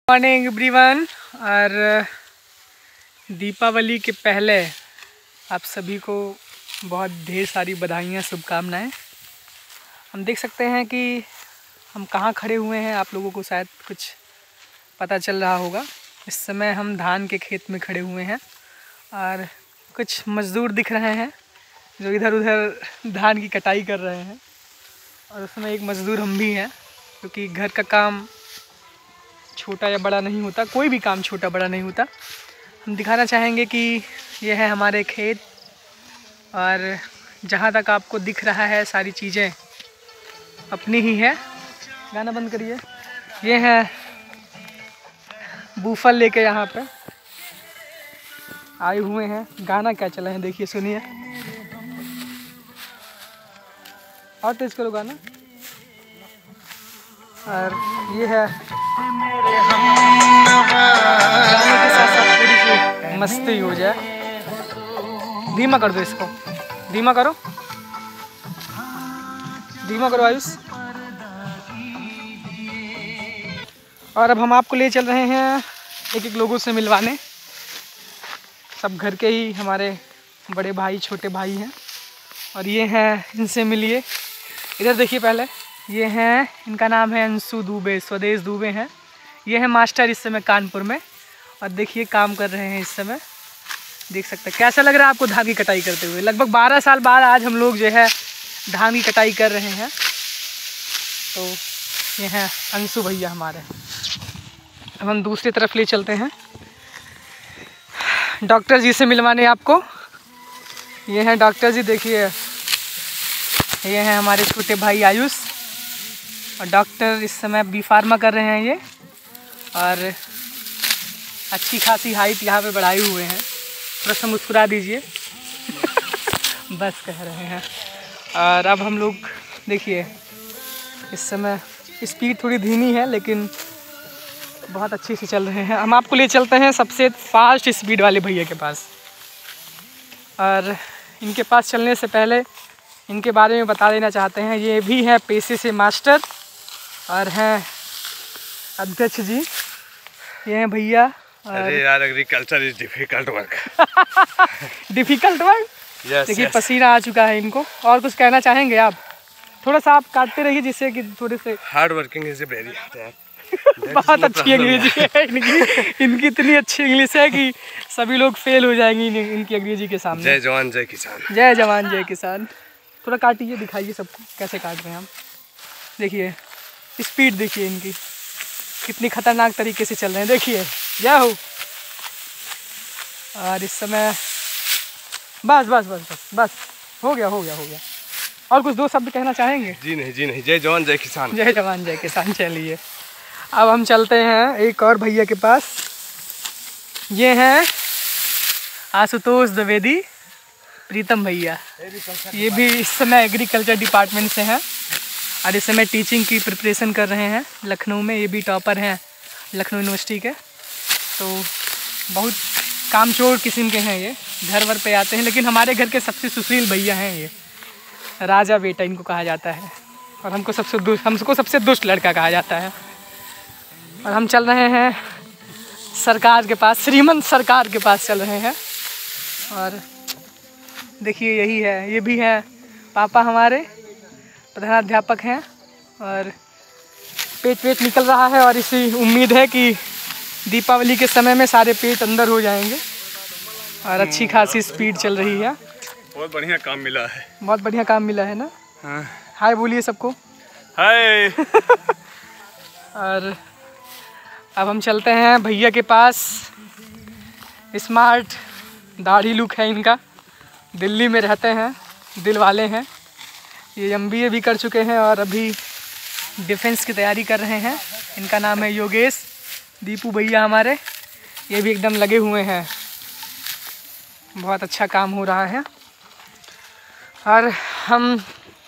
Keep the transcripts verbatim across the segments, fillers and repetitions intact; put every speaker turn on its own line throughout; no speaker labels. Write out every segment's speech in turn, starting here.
Morning everyone. और दीपावली के पहले आप सभी को बहुत ढेर सारी बधाइयाँ, शुभकामनाएं। हम देख सकते हैं कि हम कहाँ खड़े हुए हैं, आप लोगों को शायद कुछ पता चल रहा होगा। इस समय हम धान के खेत में खड़े हुए हैं और कुछ मज़दूर दिख रहे हैं जो इधर उधर धान की कटाई कर रहे हैं। और उसमें एक मज़दूर हम भी हैं, क्योंकि घर का काम छोटा या बड़ा नहीं होता, कोई भी काम छोटा बड़ा नहीं होता। हम दिखाना चाहेंगे कि यह है हमारे खेत, और जहाँ तक आपको दिख रहा है सारी चीज़ें अपनी ही है। गाना बंद करिए। ये है बूफल लेके यहाँ पे आए हुए हैं। गाना क्या चला है देखिए, सुनिए। और तेज करो गाना। और ये है गाने के साथ साथ थोड़ी सी मस्ती हो जाए। धीमा कर दो इसको, धीमा करो, धीमा करो आयुष। और अब हम आपको ले चल रहे हैं एक एक लोगों से मिलवाने। सब घर के ही हमारे बड़े भाई छोटे भाई हैं। और ये हैं, इनसे मिलिए। इधर देखिए पहले, ये हैं, इनका नाम है अंशु दुबे, स्वदेश दुबे हैं। ये है मास्टर इस समय कानपुर में, और देखिए काम कर रहे हैं इस समय। देख सकते हैं। कैसा लग रहा है आपको धान की कटाई करते हुए? लगभग बारह साल बाद आज हम लोग जो है धान की कटाई कर रहे हैं। तो ये हैं अंशु भैया हमारे। अब हम दूसरी तरफ ले चलते हैं डॉक्टर जी से मिलवाने आपको। ये हैं डॉक्टर जी, देखिए। ये हैं हमारे छोटे भाई आयुष, और डॉक्टर इस समय बी फार्मा कर रहे हैं ये। और अच्छी खासी हाइट यहाँ पे बढ़ाए हुए हैं। थोड़ा सा मुस्कुरा दीजिए। बस कह रहे हैं। और अब हम लोग देखिए, इस समय स्पीड थोड़ी धीमी है लेकिन बहुत अच्छी से चल रहे हैं। हम आपको ले चलते हैं सबसे फास्ट स्पीड वाले भैया के पास। और इनके पास चलने से पहले इनके बारे में बता देना चाहते हैं, ये भी है पेशे से मास्टर और हैं अध्यक्ष जी। ये हैं भैया।
अरे यार, agriculture is difficult work.
Difficult work. देखिए पसीना आ चुका है इनको। और कुछ कहना चाहेंगे आप? थोड़ा सा आप काटते रहिए जिससे कि थोड़े से।
Hard working is very hard.
बहुत अच्छी अंग्रेजी है इनकी। इनकी इतनी अच्छी इंग्लिश है कि सभी लोग फेल हो जाएंगे इनकी अंग्रेजी के सामने।
जय जवान जय किसान।
जय जवान जय किसान। थोड़ा काटिए, दिखाइए सबको कैसे काट रहे हैं हम। देखिए स्पीड, देखिए इनकी कितनी खतरनाक तरीके से चल रहे हैं। देखिए, जय हो। और इस समय बस बस बस बस बस हो गया हो गया हो गया। और कुछ दो शब्द कहना चाहेंगे?
जी नहीं जी नहीं, जय जवान जय किसान।
जय जवान जय किसान। चलिए अब हम चलते हैं एक और भैया के पास। ये हैं आशुतोष द्विवेदी, प्रीतम भैया। ये भी इस समय एग्रीकल्चर डिपार्टमेंट से हैं और इस समय टीचिंग की प्रिपरेशन कर रहे हैं लखनऊ में। ये भी टॉपर हैं लखनऊ यूनिवर्सिटी के। तो बहुत कामचोर किस्म के हैं ये, घर वर पे आते हैं। लेकिन हमारे घर के सबसे सुशील भैया हैं ये, राजा बेटा इनको कहा जाता है। और हमको सबसे दुष्ट हमको सबसे दुष्ट लड़का कहा जाता है। और हम चल रहे हैं सरकार के पास, श्रीमंत सरकार के पास चल रहे हैं। और देखिए यही है, ये भी है पापा हमारे, प्रधानाध्यापक हैं। और पेट पेट निकल रहा है, और इसी उम्मीद है कि दीपावली के समय में सारे पेट अंदर हो जाएंगे। और अच्छी खासी स्पीड चल रही है।
बहुत बढ़िया काम मिला है।
बहुत बढ़िया काम मिला है ना।
हाँ।
हाय बोलिए सबको।
हाय।
और अब हम चलते हैं भैया के पास। स्मार्ट दाढ़ी लुक है इनका, दिल्ली में रहते हैं, दिल वाले हैं। ये एम बी ए भी कर चुके हैं और अभी डिफेंस की तैयारी कर रहे हैं। इनका नाम है योगेश। दीपू भैया हमारे, ये भी एकदम लगे हुए हैं। बहुत अच्छा काम हो रहा है। और हम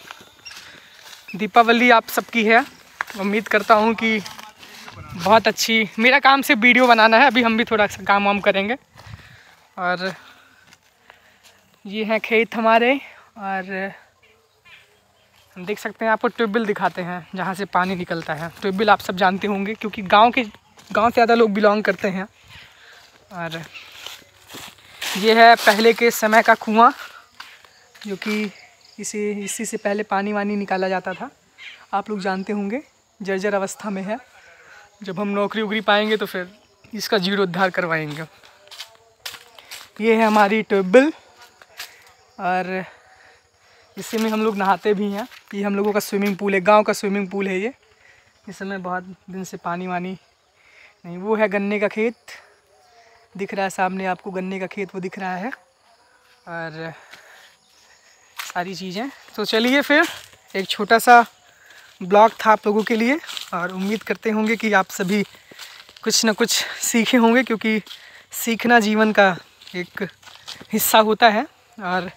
दीपावली आप सबकी है, उम्मीद करता हूँ कि बहुत अच्छी। मेरा काम सिर्फ वीडियो बनाना है, अभी हम भी थोड़ा सा काम वाम करेंगे। और ये हैं खेत हमारे। और हम देख सकते हैं, आपको ट्यूबवेल दिखाते हैं जहाँ से पानी निकलता है। ट्यूबवेल आप सब जानते होंगे, क्योंकि गांव के गांव से ज़्यादा लोग बिलोंग करते हैं। और ये है पहले के समय का कुआं, जो कि इसी इसी से पहले पानी वानी निकाला जाता था। आप लोग जानते होंगे, जर्जर अवस्था में है। जब हम नौकरी वोकरी पाएंगे तो फिर इसका जीर्णोद्धार करवाएंगे। ये है हमारी ट्यूबवेल और इसी में हम लोग नहाते भी हैं। ये हम लोगों का स्विमिंग पूल है, गांव का स्विमिंग पूल है ये। इस समय बहुत दिन से पानी वानी नहीं। वो है गन्ने का खेत, दिख रहा है सामने आपको, गन्ने का खेत वो दिख रहा है। और सारी चीज़ें। तो चलिए फिर, एक छोटा सा ब्लॉग था आप लोगों के लिए, और उम्मीद करते होंगे कि आप सभी कुछ ना कुछ सीखे होंगे, क्योंकि सीखना जीवन का एक हिस्सा होता है। और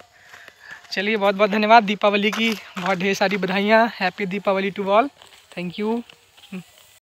चलिए, बहुत बहुत धन्यवाद। दीपावली की बहुत ढेर सारी बधाइयाँ। Happy Deepawali to all. Thank you.